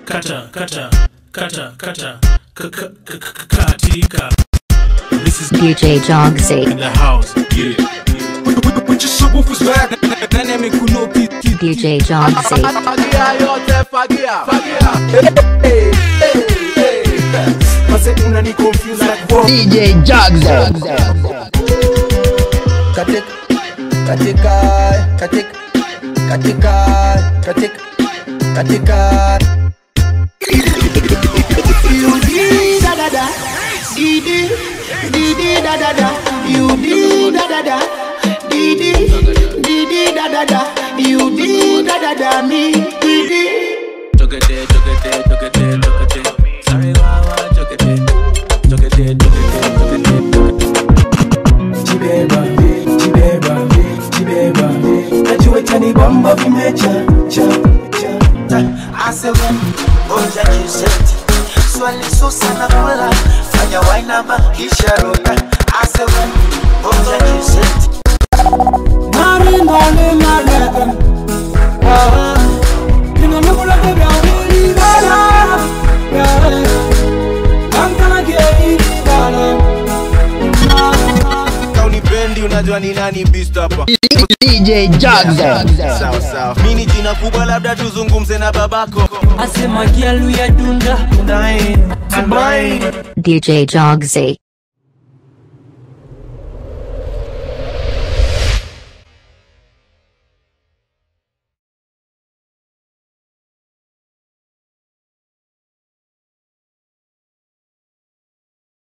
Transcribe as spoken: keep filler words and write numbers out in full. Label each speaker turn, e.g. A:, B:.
A: kata kata kata kata katika. This is
B: D J Jogsy
A: in the house. Yeah. Put your subwoofers back.
B: D J Jogsy D J Jogsy
C: Katika katika katika katika katika katika you di da da da di di di di da da da you di da da da di di di di da da da you di da da da me di di
D: jogate jogate jogate jogate sorry wawa jogate jogate jogate jogate
C: Jibeba jibeba jibeba najua tani bamba vimecha cha cha
E: asewe ngoja kiseti swali sosa na kula fanya wainama kisha roka asewe ngoja kiseti
C: Mari mari mari ah nina mkula bebe awili bala kankana kei bala
D: kauni bendi unajua ni nani beast hapa
B: D J Jogsy
D: sawa sawa mimi jina kubwa labda tuzungumze na babako
E: asema kialu ya dunda
D: ndae
B: D J Jogsy